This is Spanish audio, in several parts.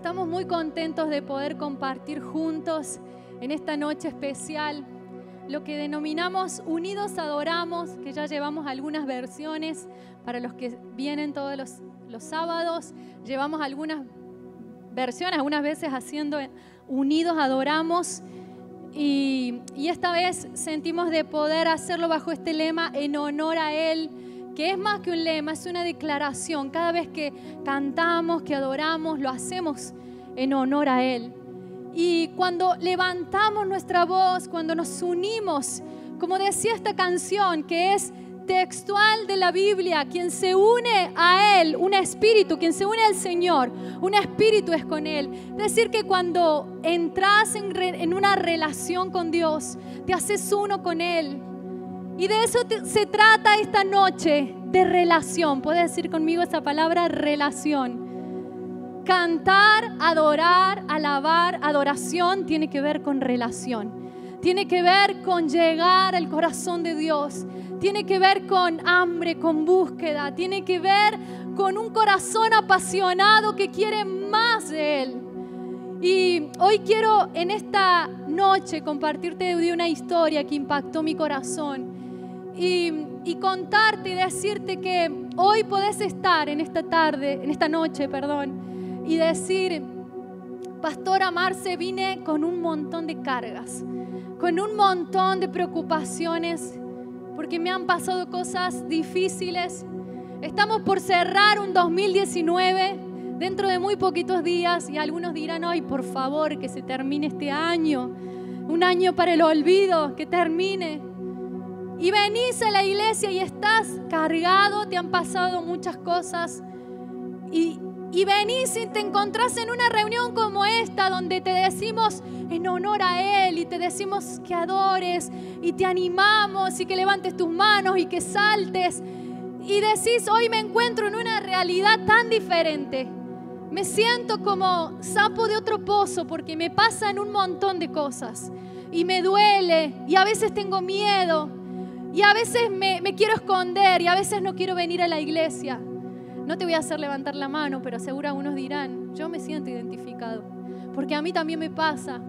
Estamos muy contentos de poder compartir juntos en esta noche especial lo que denominamos Unidos Adoramos, que ya llevamos algunas versiones para los que vienen todos los sábados. Llevamos algunas versiones, algunas veces haciendo Unidos Adoramos. Y esta vez sentimos de poder hacerlo bajo este lema en honor a Él, que es más que un lema, es una declaración. Cada vez que cantamos, que adoramos, lo hacemos en honor a Él. Y cuando levantamos nuestra voz, cuando nos unimos, como decía esta canción, que es textual de la Biblia, quien se une a Él, un espíritu, quien se une al Señor, un espíritu es con Él. Es decir, que cuando entras en una relación con Dios, te haces uno con Él. Y de eso se trata esta noche, de relación. ¿Puedes decir conmigo esa palabra? Relación. Cantar, adorar, alabar, adoración tiene que ver con relación. Tiene que ver con llegar al corazón de Dios. Tiene que ver con hambre, con búsqueda. Tiene que ver con un corazón apasionado que quiere más de Él. Y hoy quiero en esta noche compartirte de una historia que impactó mi corazón. Y contarte y decirte que hoy podés estar en esta noche, y decir: Pastora Marce, vine con un montón de cargas, con un montón de preocupaciones, porque me han pasado cosas difíciles. Estamos por cerrar un 2019 dentro de muy poquitos días y algunos dirán: ay, por favor, que se termine este año, un año para el olvido, que termine. Y venís a la iglesia y estás cargado, te han pasado muchas cosas. Y venís y te encontrás en una reunión como esta, donde te decimos en honor a Él y te decimos que adores y te animamos y que levantes tus manos y que saltes. Y decís: hoy me encuentro en una realidad tan diferente. Me siento como sapo de otro pozo porque me pasan un montón de cosas. Y me duele y a veces tengo miedo. Y a veces me quiero esconder y a veces no quiero venir a la iglesia. No te voy a hacer levantar la mano, pero seguro algunos dirán: yo me siento identificado, porque a mí también me pasa.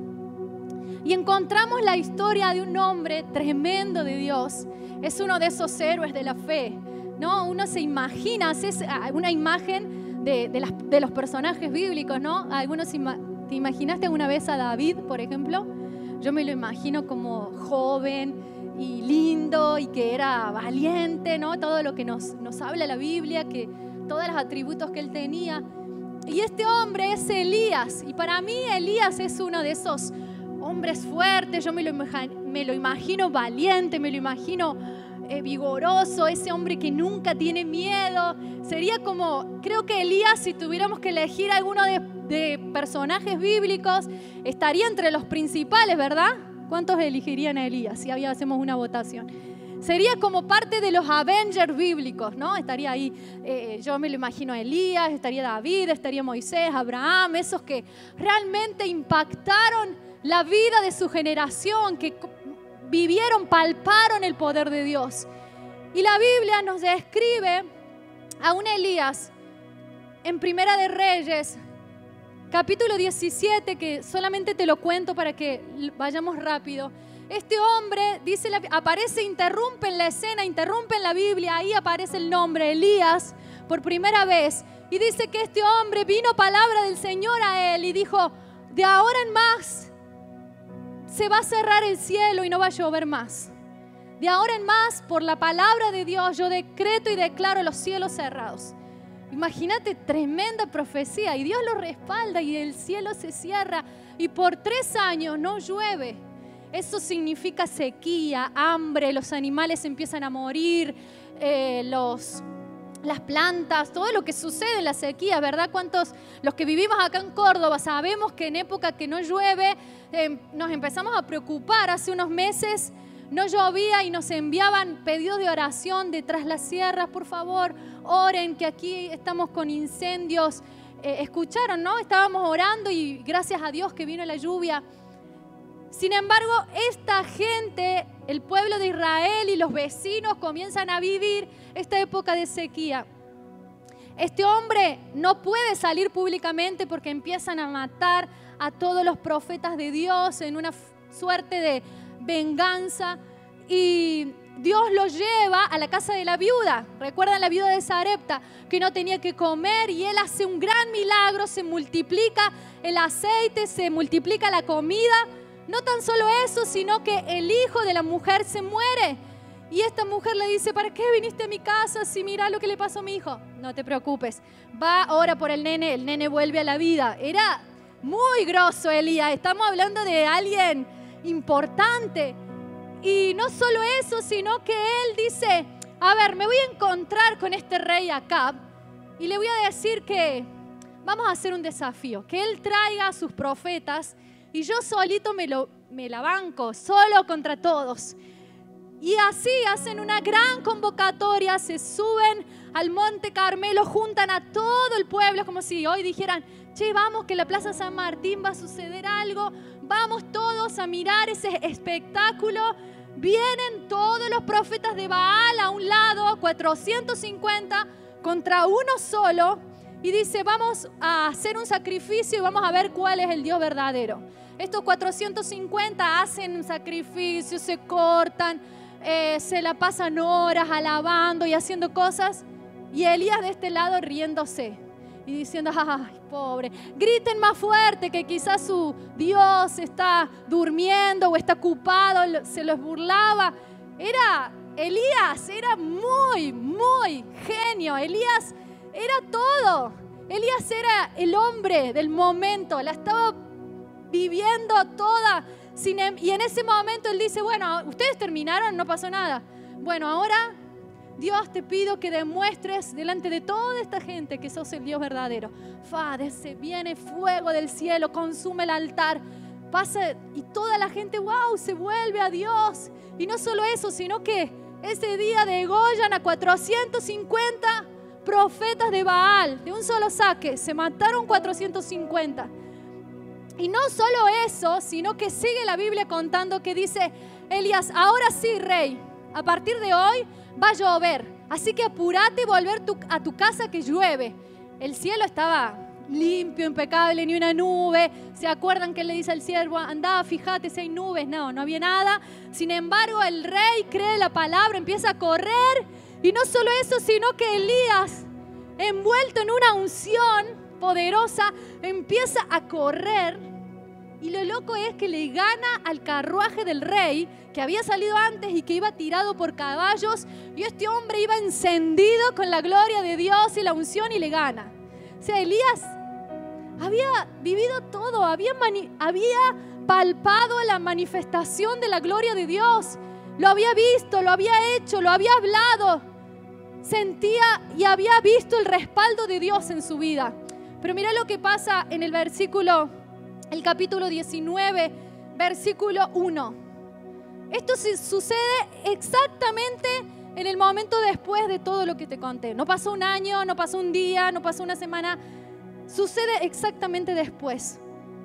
Y encontramos la historia de un hombre tremendo de Dios. Es uno de esos héroes de la fe, ¿no? Uno se imagina, hace una imagen de los personajes bíblicos, ¿no? Algunos ¿te imaginaste alguna vez a David, por ejemplo? Yo me lo imagino como joven y lindo y que era valiente, ¿no? Todo lo que nos habla la Biblia, que todos los atributos que él tenía. Y este hombre es Elías, y para mí Elías es uno de esos hombres fuertes. Yo me lo imagino valiente, me lo imagino vigoroso, ese hombre que nunca tiene miedo. Sería como, creo que Elías, si tuviéramos que elegir alguno de personajes bíblicos, estaría entre los principales, ¿verdad? ¿Cuántos elegirían a Elías si hacemos una votación? Sería como parte de los Avengers bíblicos, ¿no? Estaría ahí, yo me lo imagino a Elías, estaría David, estaría Moisés, Abraham, esos que realmente impactaron la vida de su generación, que vivieron, palparon el poder de Dios. Y la Biblia nos describe a un Elías en Primera de Reyes, capítulo 17, que solamente te lo cuento para que vayamos rápido. Este hombre, aparece, interrumpe en la escena, interrumpe en la Biblia, ahí aparece el nombre Elías por primera vez. Y dice que este hombre vino palabra del Señor a él y dijo: de ahora en más se va a cerrar el cielo y no va a llover más. De ahora en más, por la palabra de Dios, yo decreto y declaro los cielos cerrados. Imagínate, tremenda profecía, y Dios lo respalda y el cielo se cierra y por 3 años no llueve. Eso significa sequía, hambre, los animales empiezan a morir, las plantas, todo lo que sucede en la sequía, ¿verdad? ¿Cuántos, los que vivimos acá en Córdoba, sabemos que en época que no llueve nos empezamos a preocupar? Hace unos meses no llovía y nos enviaban pedidos de oración de Tras las Sierras: por favor, oren, que aquí estamos con incendios. Escucharon, ¿no? Estábamos orando y gracias a Dios que vino la lluvia. Sin embargo, esta gente, el pueblo de Israel y los vecinos, comienzan a vivir esta época de sequía. este hombre no puede salir públicamente porque empiezan a matar a todos los profetas de Dios en una suerte de venganza. Y Dios lo lleva a la casa de la viuda. ¿Recuerdan la viuda de Sarepta que no tenía que comer? Y él hace un gran milagro, se multiplica el aceite, se multiplica la comida. No tan solo eso, sino que el hijo de la mujer se muere. Y esta mujer le dice, ¿para qué viniste a mi casa si mira lo que le pasó a mi hijo? No te preocupes, va, ora por el nene vuelve a la vida. Era muy grosso Elías, estamos hablando de alguien importante. Y no solo eso, sino que él dice, a ver, me voy a encontrar con este rey Acab y le voy a decir que vamos a hacer un desafío, que él traiga a sus profetas y yo solito me la banco, solo contra todos. Y así hacen una gran convocatoria, se suben al Monte Carmelo, juntan a todo el pueblo, como si hoy dijeran, che, vamos que en la Plaza San Martín va a suceder algo, vamos todos a mirar ese espectáculo. Vienen todos los profetas de Baal a un lado, 450 contra uno solo, y dice, vamos a hacer un sacrificio y vamos a ver cuál es el Dios verdadero. Estos 450 hacen un sacrificio, se cortan, se la pasan horas alabando y haciendo cosas, y Elías de este lado riéndose y diciendo, ay, pobre, griten más fuerte que quizás su Dios está durmiendo o está ocupado, se los burlaba. Elías era muy genio, Elías era todo, Elías era el hombre del momento, la estaba viviendo toda. Y en ese momento él dice, bueno, ustedes terminaron, no pasó nada. Bueno, ahora Dios, te pido que demuestres delante de toda esta gente que sos el Dios verdadero. Se viene fuego del cielo, consume el altar, pasa y toda la gente, wow, se vuelve a Dios. Y no solo eso, sino que ese día degollan a 450 profetas de Baal, de un solo saque, se mataron 450. Y no solo eso, sino que sigue la Biblia contando que dice Elías, ahora sí, rey, a partir de hoy va a llover, así que apúrate y volver a tu casa que llueve. El cielo estaba limpio, impecable, ni una nube. ¿Se acuerdan que él le dice al siervo, anda, fíjate si hay nubes? No había nada. Sin embargo, el rey cree la palabra, empieza a correr. Y no solo eso, sino que Elías, envuelto en una unción poderosa, empieza a correr. Y lo loco es que le gana al carruaje del rey, que había salido antes y que iba tirado por caballos, y este hombre iba encendido con la gloria de Dios y la unción y le gana. O sea, Elías había vivido todo, había palpado la manifestación de la gloria de Dios, lo había visto, lo había hecho, lo había hablado, sentía y había visto el respaldo de Dios en su vida. Pero mira lo que pasa en el capítulo 19, versículo 1. Esto sucede exactamente en el momento después de todo lo que te conté. No pasó un año, no pasó un día, no pasó una semana. Sucede exactamente después.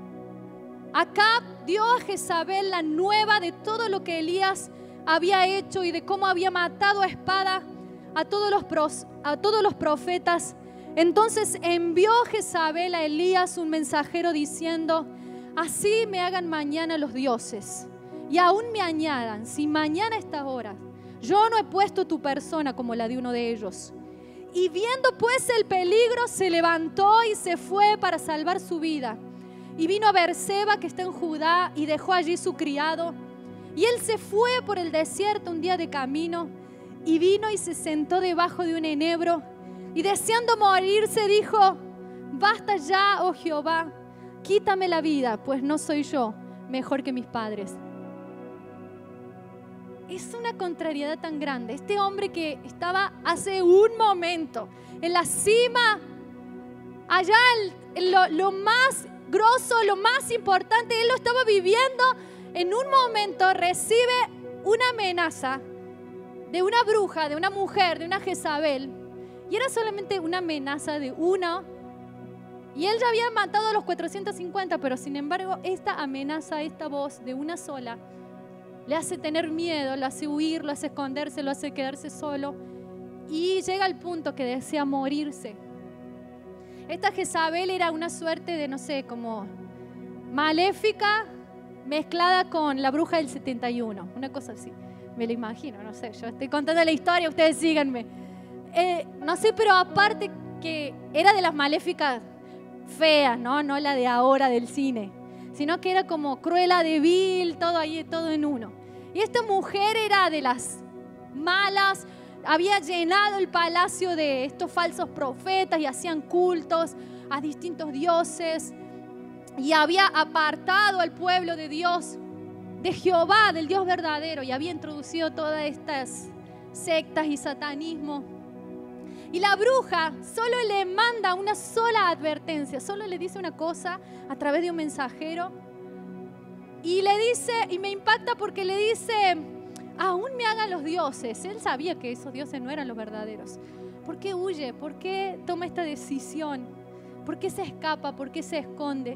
Acab dio a Jezabel la nueva de todo lo que Elías había hecho y de cómo había matado a espada a todos los profetas. Entonces envió Jezabel a Elías un mensajero diciendo, así me hagan mañana los dioses y aún me añadan, si mañana a esta hora yo no he puesto tu persona como la de uno de ellos. Y viendo pues el peligro, se levantó y se fue para salvar su vida. Y vino a Berseba, que está en Judá, y dejó allí su criado. Y él se fue por el desierto un día de camino, y vino y se sentó debajo de un enebro, y deseando morirse dijo, basta ya, oh Jehová, quítame la vida, pues no soy yo mejor que mis padres. Es una contrariedad tan grande. Este hombre que estaba hace un momento en la cima, allá lo más grosso, lo más importante, él lo estaba viviendo. En un momento recibe una amenaza de una bruja, de una mujer, de una Jezabel. Y era solamente una amenaza de uno. Y él ya había matado a los 450, pero sin embargo esta amenaza, esta voz de una sola, le hace tener miedo, lo hace huir, lo hace esconderse, lo hace quedarse solo. Y llega al punto que desea morirse. Esta Jezabel era una suerte de, no sé, como maléfica mezclada con la bruja del 71, una cosa así. Me lo imagino, no sé, yo estoy contando la historia, ustedes síganme. No sé, pero aparte que era de las maléficas feas, ¿no? No la de ahora del cine, sino que era como Cruella de Vil, todo ahí, todo en uno. Y esta mujer era de las malas, había llenado el palacio de estos falsos profetas y hacían cultos a distintos dioses y había apartado al pueblo de Dios, de Jehová, del Dios verdadero, y había introducido todas estas sectas y satanismo. Y la bruja solo le manda una sola advertencia, solo le dice una cosa a través de un mensajero. Y le dice, y me impacta porque le dice, aún me hagan los dioses. Él sabía que esos dioses no eran los verdaderos. ¿Por qué huye? ¿Por qué toma esta decisión? ¿Por qué se escapa? ¿Por qué se esconde?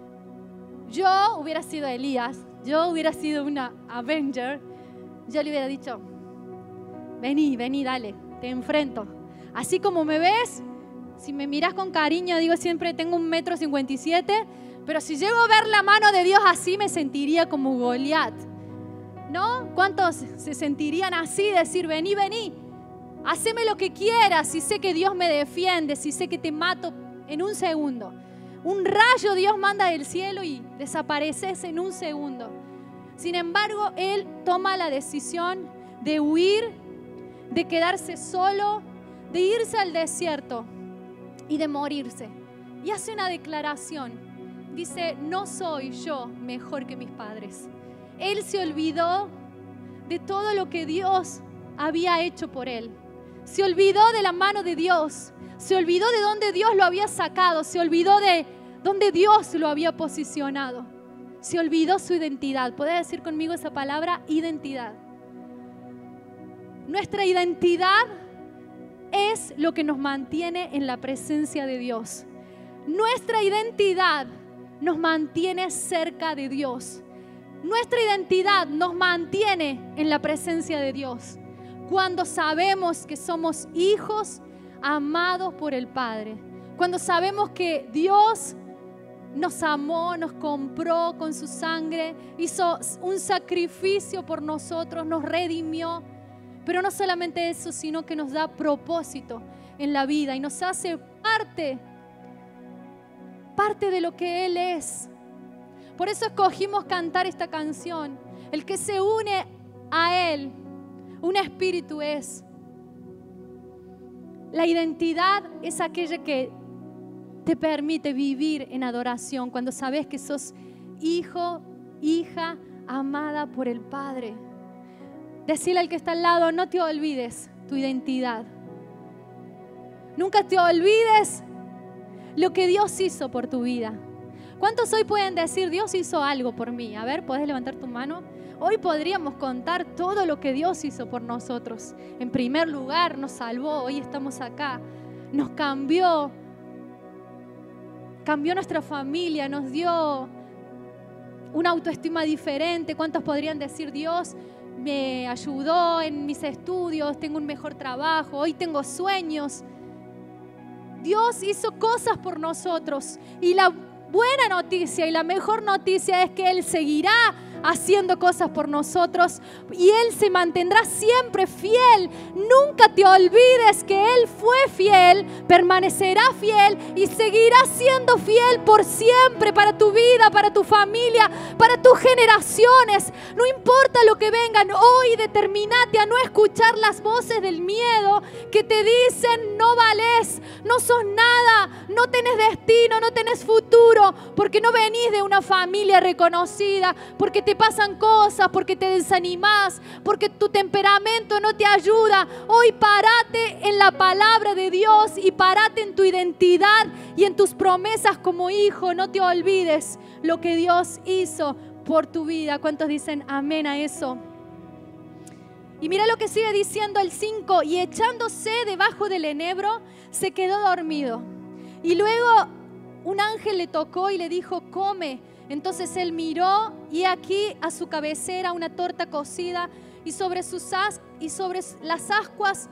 Yo hubiera sido Elías, yo hubiera sido una Avenger. Yo le hubiera dicho, vení, dale, te enfrento. Así como me ves, si me miras con cariño, digo siempre tengo 1,57 m, pero si llego a ver la mano de Dios así, me sentiría como Goliat, ¿no? ¿Cuántos se sentirían así? Decir, vení, haceme lo que quieras, si sé que Dios me defiende, si sé que te mato en un segundo. Un rayo Dios manda del cielo y desapareces en un segundo. Sin embargo, él toma la decisión de huir, de quedarse solo, de irse al desierto y de morirse. Y hace una declaración. Dice, no soy yo mejor que mis padres. Él se olvidó de todo lo que Dios había hecho por él. Se olvidó de la mano de Dios. Se olvidó de dónde Dios lo había sacado. Se olvidó de dónde Dios lo había posicionado. Se olvidó su identidad. ¿Puede decir conmigo esa palabra? Identidad. Nuestra identidad es lo que nos mantiene en la presencia de Dios. Nuestra identidad nos mantiene cerca de Dios. Nuestra identidad nos mantiene en la presencia de Dios. Cuando sabemos que somos hijos amados por el Padre. Cuando sabemos que Dios nos amó, nos compró con su sangre, hizo un sacrificio por nosotros, nos redimió. Pero no solamente eso, sino que nos da propósito en la vida y nos hace parte de lo que Él es. Por eso escogimos cantar esta canción. El que se une a Él, un espíritu es. La identidad es aquella que te permite vivir en adoración cuando sabes que sos hijo, hija amada por el Padre. Decirle al que está al lado, no te olvides tu identidad. Nunca te olvides lo que Dios hizo por tu vida. ¿Cuántos hoy pueden decir, Dios hizo algo por mí? A ver, ¿puedes levantar tu mano? Hoy podríamos contar todo lo que Dios hizo por nosotros. En primer lugar, nos salvó, hoy estamos acá. Nos cambió nuestra familia, nos dio una autoestima diferente. ¿Cuántos podrían decir, Dios me ayudó en mis estudios, tengo un mejor trabajo, hoy tengo sueños? Dios hizo cosas por nosotros y la buena noticia y la mejor noticia es que Él seguirá haciendo cosas por nosotros y Él se mantendrá siempre fiel. Nunca te olvides que Él fue fiel, permanecerá fiel y seguirá siendo fiel por siempre para tu vida, para tu familia, para tus generaciones. No importa lo que vengan, hoy determinate a no escuchar las voces del miedo que te dicen no valés, no sos nada, no tenés destino, no tenés futuro, porque no venís de una familia reconocida, porque te pasan cosas, porque te desanimás, porque tu temperamento no te ayuda. Hoy párate en la palabra de Dios y párate en tu identidad y en tus promesas como hijo. No te olvides lo que Dios hizo por tu vida. ¿Cuántos dicen amén a eso? Y mira lo que sigue diciendo el 5. Y echándose debajo del enebro, se quedó dormido. Y luego un ángel le tocó y le dijo, come. Entonces él miró y aquí a su cabecera una torta cocida y sobre las ascuas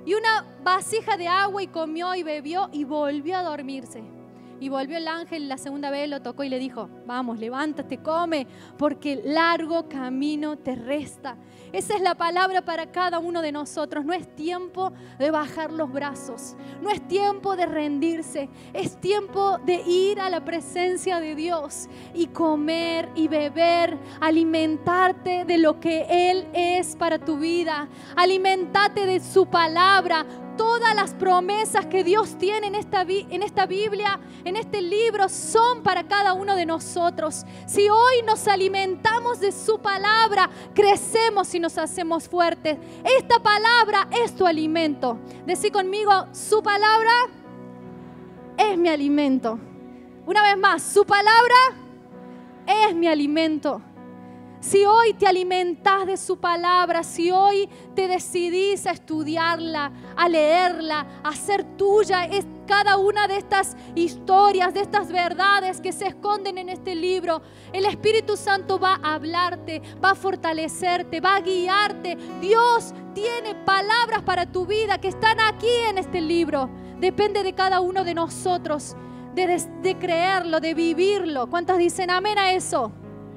y una vasija de agua y comió y bebió y volvió a dormirse. Y volvió el ángel la segunda vez, lo tocó y le dijo: vamos, levántate, come, porque largo camino te resta. Esa es la palabra para cada uno de nosotros. No es tiempo de bajar los brazos, no es tiempo de rendirse, es tiempo de ir a la presencia de Dios y comer y beber, alimentarte de lo que Él es para tu vida, alimentate de su palabra. Todas las promesas que Dios tiene en esta Biblia, en este libro, son para cada uno de nosotros. Si hoy nos alimentamos de su palabra, crecemos y nos hacemos fuertes. Esta palabra es tu alimento. Decí conmigo: su palabra es mi alimento. Una vez más, su palabra es mi alimento. Si hoy te alimentas de su palabra, si hoy te decidís a estudiarla, a leerla, a hacer tuya cada una de estas historias, de estas verdades que se esconden en este libro, el Espíritu Santo va a hablarte, va a fortalecerte, va a guiarte. Dios tiene palabras para tu vida que están aquí en este libro. Depende de cada uno de nosotros, de creerlo, de vivirlo. ¿Cuántos dicen amén a eso?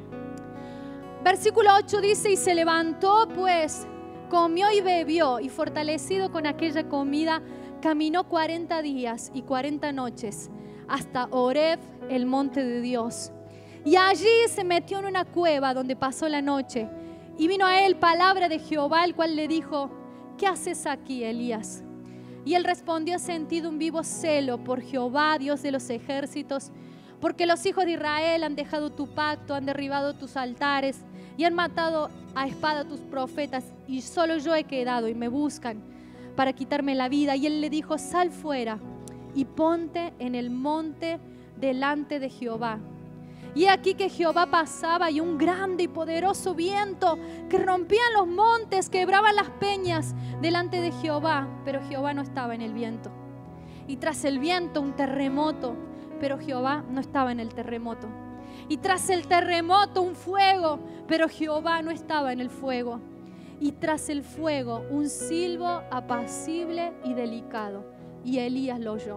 Versículo 8 dice: y se levantó pues, comió y bebió, y fortalecido con aquella comida, caminó 40 días y 40 noches hasta Horeb, el monte de Dios. Y allí se metió en una cueva donde pasó la noche. Y vino a él palabra de Jehová, el cual le dijo: ¿qué haces aquí, Elías? Y él respondió: he sentido un vivo celo por Jehová, Dios de los ejércitos, porque los hijos de Israel han dejado tu pacto, han derribado tus altares y han matado a espada a tus profetas, y solo yo he quedado y me buscan para quitarme la vida. Y él le dijo: sal fuera y ponte en el monte delante de Jehová. Y aquí que Jehová pasaba, y un grande y poderoso viento que rompía los montes, quebraba las peñas delante de Jehová, pero Jehová no estaba en el viento. Y tras el viento un terremoto, pero Jehová no estaba en el terremoto. Y tras el terremoto un fuego, pero Jehová no estaba en el fuego. Y tras el fuego un silbo apacible y delicado, y Elías lo oyó.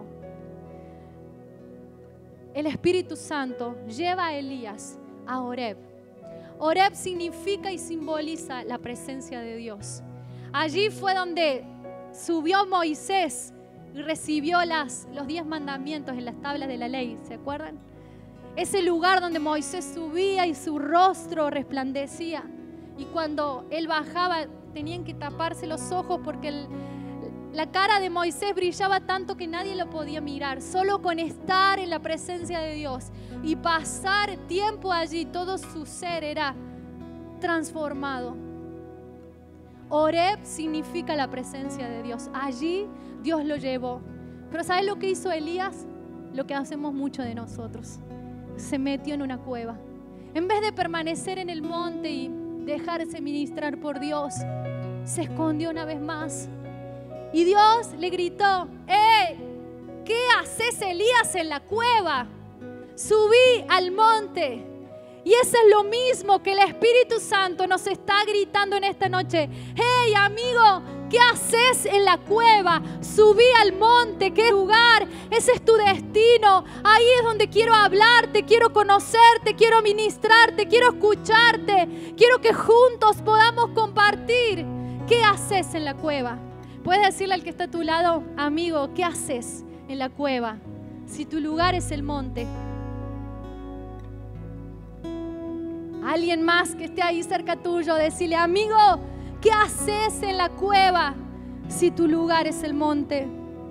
El Espíritu Santo lleva a Elías a Horeb. Horeb significa y simboliza la presencia de Dios. Allí fue donde subió Moisés y recibió los 10 mandamientos en las tablas de la ley, ¿se acuerdan? Ese lugar donde Moisés subía y su rostro resplandecía. Y cuando él bajaba tenían que taparse los ojos porque la cara de Moisés brillaba tanto que nadie lo podía mirar. Solo con estar en la presencia de Dios y pasar tiempo allí, todo su ser era transformado. Horeb significa la presencia de Dios. Allí Dios lo llevó. Pero ¿sabes lo que hizo Elías? Lo que hacemos mucho de nosotros. Se metió en una cueva. En vez de permanecer en el monte y dejarse ministrar por Dios, se escondió una vez más. Y Dios le gritó: ¡Ey! ¿Qué haces, Elías, en la cueva? Subí al monte. Y eso es lo mismo que el Espíritu Santo nos está gritando en esta noche. ¡Hey, amigo! ¿Qué haces en la cueva? Subí al monte. ¿Qué lugar? Ese es tu destino. Ahí es donde quiero hablarte, quiero conocerte, quiero ministrarte, quiero escucharte. Quiero que juntos podamos compartir. ¿Qué haces en la cueva? Puedes decirle al que está a tu lado: amigo, ¿qué haces en la cueva? Si tu lugar es el monte. Alguien más que esté ahí cerca tuyo, decirle: amigo, ¿qué haces en la cueva si tu lugar es el monte?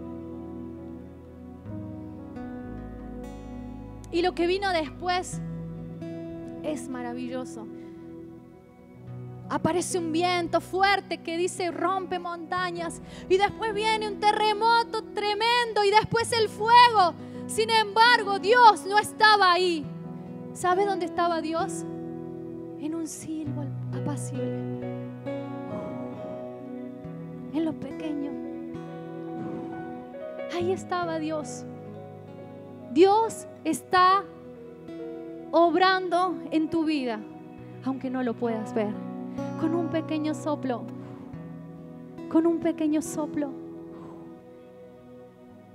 Y lo que vino después es maravilloso. Aparece un viento fuerte que dice rompe montañas, y después viene un terremoto tremendo y después el fuego. Sin embargo, Dios no estaba ahí. ¿Sabe dónde estaba Dios? En un silbo apacible, en lo pequeño. Ahí estaba Dios. Dios está obrando en tu vida, aunque no lo puedas ver. Con un pequeño soplo, con un pequeño soplo.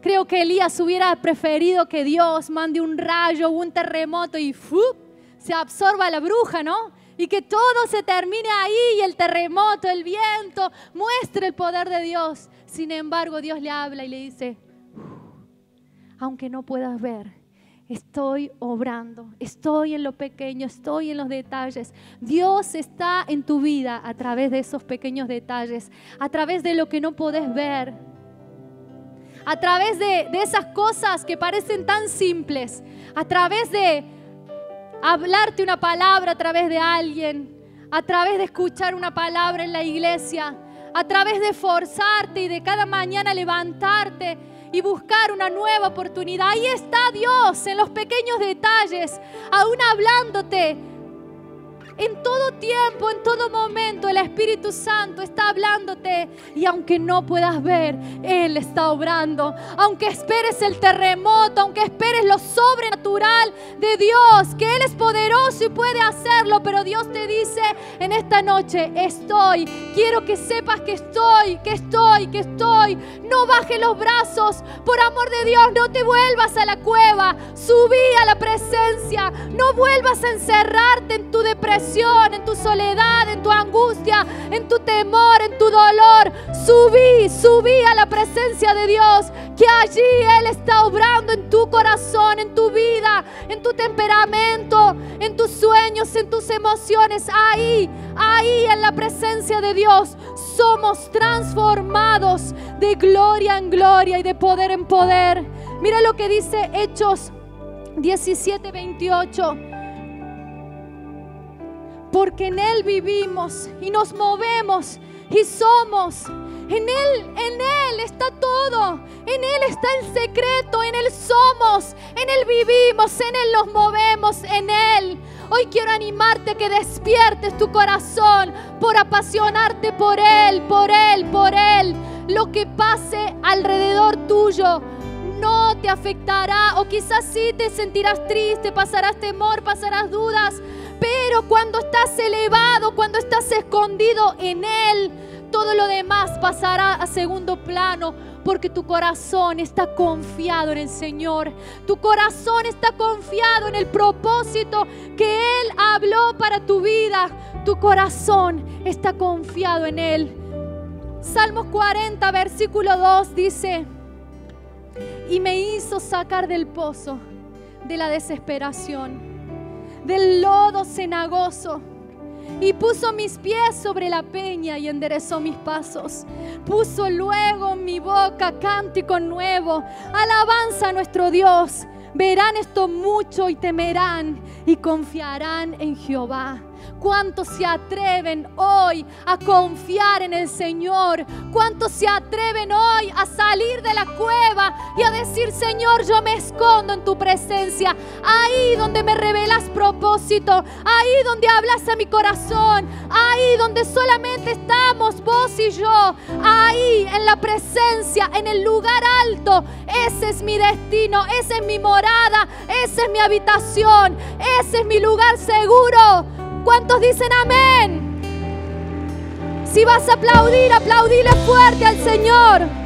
Creo que Elías hubiera preferido que Dios mande un rayo o un terremoto y se absorba la bruja, ¿no? Y que todo se termine ahí, y el terremoto, el viento, muestre el poder de Dios. Sin embargo, Dios le habla y le dice, aunque no puedas ver, estoy obrando, estoy en lo pequeño, estoy en los detalles. Dios está en tu vida a través de esos pequeños detalles, a través de lo que no podés ver, a través de esas cosas que parecen tan simples, a través de hablarte una palabra a través de alguien, a través de escuchar una palabra en la iglesia, a través de esforzarte y de cada mañana levantarte y buscar una nueva oportunidad. Ahí está Dios en los pequeños detalles, aún hablándote. En todo tiempo, en todo momento, el Espíritu Santo está hablándote. Y aunque no puedas ver, Él está obrando. Aunque esperes el terremoto, aunque esperes lo sobrenatural de Dios, que Él es poderoso y puede hacerlo, pero Dios te dice en esta noche, estoy. Quiero que sepas que estoy. No bajes los brazos. Por amor de Dios, no te vuelvas a la cueva. Subí a la presencia. No vuelvas a encerrarte en tu depresión, en tu soledad, en tu angustia, en tu temor, en tu dolor. Subí a la presencia de Dios, que allí Él está obrando en tu corazón, en tu vida, en tu temperamento, en tus sueños, en tus emociones. Ahí en la presencia de Dios somos transformados de gloria en gloria y de poder en poder. Mira lo que dice Hechos 17:28. Porque en Él vivimos y nos movemos y somos. En Él está todo. En Él está el secreto. En Él somos. En Él vivimos. En Él nos movemos. En Él. Hoy quiero animarte a que despiertes tu corazón por apasionarte por Él, por Él, por Él. Lo que pase alrededor tuyo no te afectará, o quizás sí te sentirás triste, pasarás temor, pasarás dudas. Pero cuando estás elevado, cuando estás escondido en Él, todo lo demás pasará a segundo plano, porque tu corazón está confiado en el Señor. Tu corazón está confiado en el propósito que Él habló para tu vida. Tu corazón está confiado en Él. Salmos 40, versículo 2 dice: y me hizo sacar del pozo de la desesperación, del lodo cenagoso, y puso mis pies sobre la peña y enderezó mis pasos. Puso luego en mi boca cántico nuevo, alabanza a nuestro Dios. Verán esto mucho y temerán y confiarán en Jehová. ¿Cuántos se atreven hoy a confiar en el Señor? ¿Cuántos se atreven hoy a salir de la cueva y a decir: Señor, yo me escondo en tu presencia? Ahí donde me revelas propósito, ahí donde hablas a mi corazón, ahí donde solamente estamos vos y yo, ahí en la presencia, en el lugar alto. Ese es mi destino, esa es mi morada, esa es mi habitación, ese es mi lugar seguro. ¿Cuántos dicen amén? Si vas a aplaudir, aplaudile fuerte al Señor.